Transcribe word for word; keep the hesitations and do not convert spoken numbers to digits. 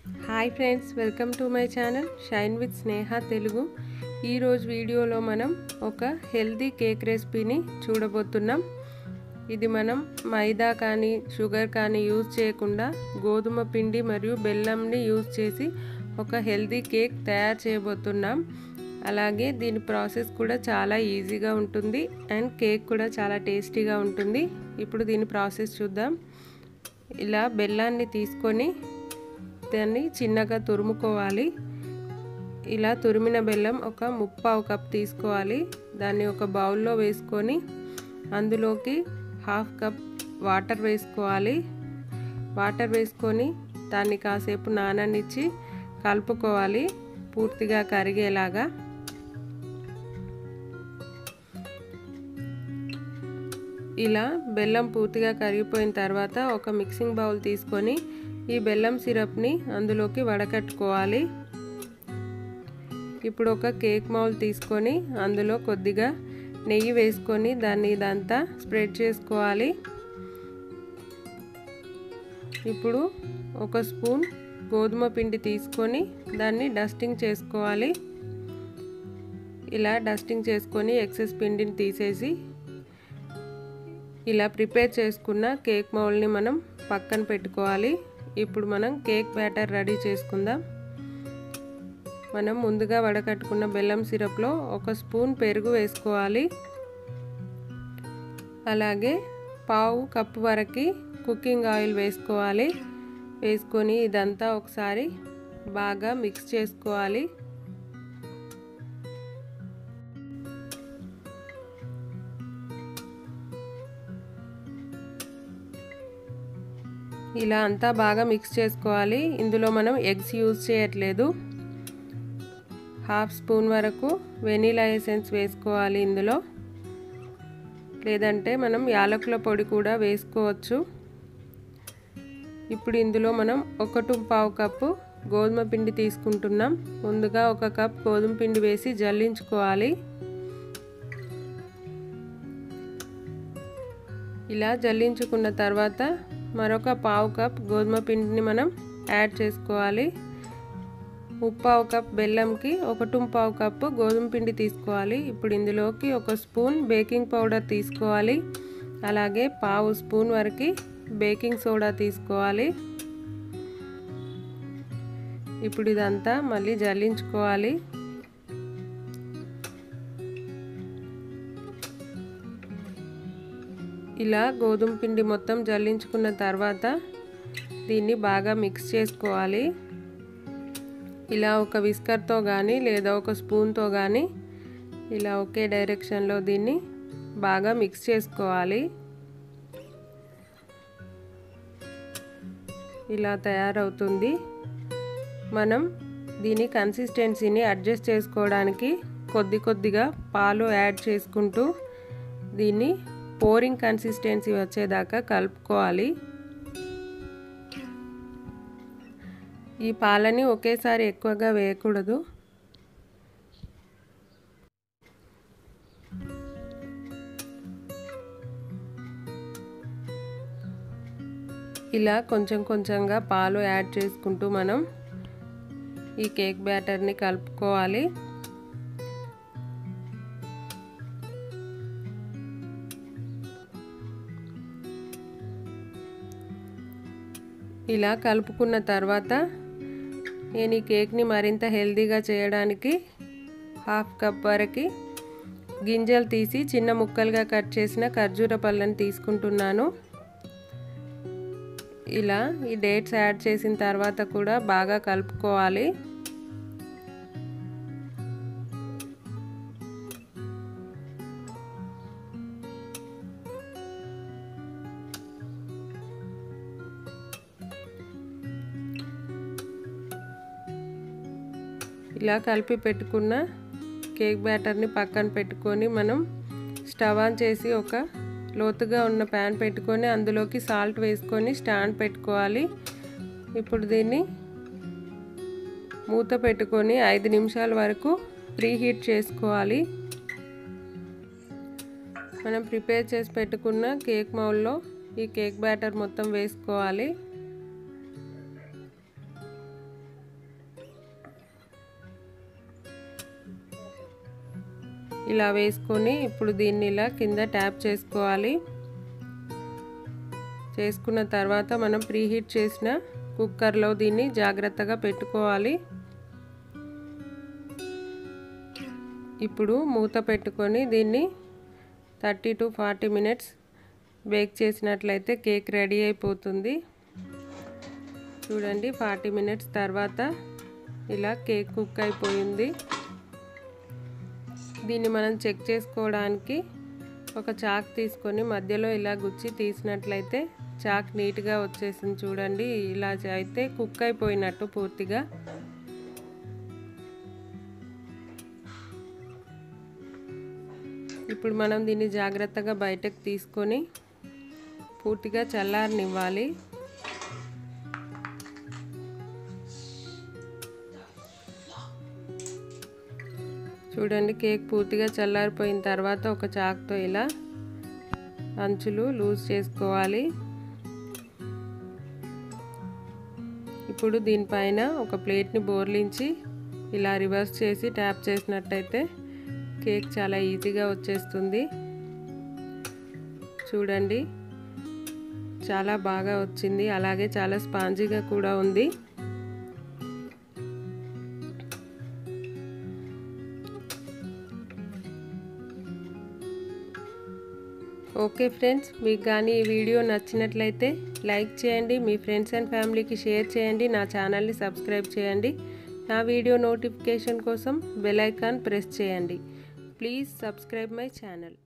Hi friends, welcome to my channel shine with Sneha Telugu. ఈరోజు వీడియోలో మనం ఒక హెల్దీ కేక్ రెసిపీని చూడబోతున్నాం. ఇది మనం మైదా కానీ షుగర్ కానీ యూజ్ చేయకుండా గోధుమ పిండి మరియు బెల్లంని యూజ్ చేసి ఒక హెల్దీ కేక్ తయారు చేయబోతున్నాం. అలాగే దీని ప్రాసెస్ కూడా చాలా ఈజీగా ఉంటుంది అండ్ కేక్ కూడా చాలా టేస్టీగా ఉంటుంది. ఇప్పుడు దీని ప్రాసెస్ చూద్దాం. ఇలా బెల్లాన్ని తీసుకొని దాన్ని చిన్నగా తురుముకోవాలి. ఇలా తురిమిన బెల్లం ఒక ముప్పావు కప్ తీసుకోవాలి. దాన్ని ఒక బౌల్లో వేసుకొని అందులోకి హాఫ్ కప్ వాటర్ వేసుకోవాలి. వాటర్ వేసుకొని దాన్ని కాసేపు నాననిచ్చి కలుపుకోవాలి పూర్తిగా కరిగేలాగా. ఇలా బెల్లం పూర్తిగా కరిగిపోయిన తర్వాత ఒక మిక్సింగ్ బౌల్ తీసుకొని ఈ బెల్లం సిరప్ని అందులోకి వడకట్టుకోవాలి. ఇప్పుడు ఒక కేక్ మౌల్డ్ తీసుకొని అందులో కొద్దిగా నెయ్యి వేసుకొని దాన్ని ఇదంతా స్ప్రెడ్ చేసుకోవాలి. ఇప్పుడు ఒక స్పూన్ గోధుమ పిండి తీసుకొని దాన్ని డస్టింగ్ చేసుకోవాలి. ఇలా డస్టింగ్ చేసుకొని ఎక్సెస్ పిండిని తీసేసి ఇలా ప్రిపేర్ చేసుకున్న కేక్ మౌల్డ్ని మనం పక్కన పెట్టుకోవాలి. ఇప్పుడు మనం కేక్ బ్యాటర్ రెడీ చేసుకుందాం. మనం ముందుగా వడకట్టుకున్న బెల్లం సిరప్లో ఒక స్పూన్ పెరుగు వేసుకోవాలి. అలాగే పావు కప్పు వరకు కుకింగ్ ఆయిల్ వేసుకోవాలి. వేసుకొని ఇదంతా ఒకసారి బాగా మిక్స్ చేసుకోవాలి. ఇలా అంతా బాగా మిక్స్ చేసుకోవాలి. ఇందులో మనం ఎగ్స్ యూజ్ చేయట్లేదు. హాఫ్ స్పూన్ వరకు వెనీలా ఎసెన్స్ వేసుకోవాలి ఇందులో, లేదంటే మనం యాలకుల పొడి కూడా వేసుకోవచ్చు. ఇప్పుడు ఇందులో మనం ఒకటి పావు కప్పు గోధుమ పిండి తీసుకుంటున్నాం. ముందుగా ఒక కప్ గోధుమ పిండి వేసి జల్లించుకోవాలి. ఇలా జల్లించుకున్న తర్వాత మరొక పావు కప్ గోధుమ పిండిని మనం యాడ్ చేసుకోవాలి. ముప్పావు కప్ బెల్లంకి ఒకటి పావు కప్పు గోధుమ పిండి తీసుకోవాలి. ఇప్పుడు ఇందులోకి ఒక స్పూన్ బేకింగ్ పౌడర్ తీసుకోవాలి. అలాగే పావు స్పూన్ వరకు బేకింగ్ సోడా తీసుకోవాలి. ఇప్పుడు ఇదంతా మళ్ళీ జల్లించుకోవాలి. ఇలా గోధుమ పిండి మొత్తం జల్లించుకున్న తర్వాత దీన్ని బాగా మిక్స్ చేసుకోవాలి. ఇలా ఒక విస్కర్తో కానీ లేదా ఒక స్పూన్తో కానీ ఇలా ఒకే డైరెక్షన్లో దీన్ని బాగా మిక్స్ చేసుకోవాలి. ఇలా తయారవుతుంది. మనం దీని కన్సిస్టెన్సీని అడ్జస్ట్ చేసుకోవడానికి కొద్ది కొద్దిగా పాలు యాడ్ చేసుకుంటూ దీన్ని పోరింగ్ కన్సిస్టెన్సీ వచ్చేదాకా కలుపుకోవాలి. ఈ పాలని ఒకేసారి ఎక్కువగా వేయకూడదు. ఇలా కొంచెం కొంచెంగా పాలు యాడ్ చేసుకుంటూ మనం ఈ కేక్ బ్యాటర్ని కలుపుకోవాలి. ఇలా కలుపుకున్న తర్వాత నేను ఈ కేక్ని మరింత హెల్తీగా చేయడానికి హాఫ్ కప్ వరకు గింజలు తీసి చిన్న ముక్కలుగా కట్ చేసిన ఖర్జూర పళ్ళని తీసుకుంటున్నాను. ఇలా ఈ డేట్స్ యాడ్ చేసిన తర్వాత కూడా బాగా కలుపుకోవాలి. ఇలా కలిపి పెట్టుకున్న కేక్ బ్యాటర్ని పక్కన పెట్టుకొని మనం స్టవ్ ఆన్ చేసి ఒక లోతుగా ఉన్న ప్యాన్ పెట్టుకొని అందులోకి సాల్ట్ వేసుకొని స్టాండ్ పెట్టుకోవాలి. ఇప్పుడు దీన్ని మూత పెట్టుకొని ఐదు నిమిషాల వరకు ప్రీహీట్ చేసుకోవాలి. మనం ప్రిపేర్ చేసి పెట్టుకున్న కేక్ మౌల్డ్లో ఈ కేక్ బ్యాటర్ మొత్తం వేసుకోవాలి. ఇలా వేసుకొని ఇప్పుడు దీన్ని ఇలా కింద ట్యాప్ చేసుకోవాలి. చేసుకున్న తర్వాత మనం ప్రీహీట్ చేసిన కుక్కర్లో దీన్ని జాగ్రత్తగా పెట్టుకోవాలి. ఇప్పుడు మూత పెట్టుకొని దీన్ని thirty to forty minutes bake చేసినట్లయితే కేక్ రెడీ అయిపోతుంది. చూడండి, ఫార్టీ మినిట్స్ తర్వాత ఇలా కేక్ కుక్ అయిపోయింది. దీన్ని మనం చెక్ చేసుకోవడానికి ఒక చాక్ తీసుకొని మధ్యలో ఇలా గుచ్చి తీసినట్లయితే చాక్ నీట్గా వచ్చేసింది. చూడండి, ఇలా అయితే కుక్ అయిపోయినట్టు పూర్తిగా. ఇప్పుడు మనం దీన్ని జాగ్రత్తగా బయటకు తీసుకొని పూర్తిగా చల్లారనివ్వాలి. చూడండి, కేక్ పూర్తిగా చల్లారిపోయిన తర్వాత ఒక చాక్తో ఇలా అంచులు లూజ్ చేసుకోవాలి. ఇప్పుడు దీనిపైన ఒక ప్లేట్ని బోర్లించి ఇలా రివర్స్ చేసి ట్యాప్ చేసినట్టయితే కేక్ చాలా ఈజీగా వచ్చేస్తుంది. చూడండి, చాలా బాగా వచ్చింది, అలాగే చాలా స్పాంజీగా కూడా ఉంది. ఓకే ఫ్రెండ్స్, మీకు కానీ ఈ వీడియో నచ్చినట్లయితే లైక్ చేయండి, మీ ఫ్రెండ్స్ అండ్ ఫ్యామిలీకి షేర్ చేయండి, నా ఛానల్ని సబ్స్క్రైబ్ చేయండి. నా వీడియో నోటిఫికేషన్ కోసం బెల్ ఐకాన్ ప్రెస్ చేయండి. Please subscribe my channel.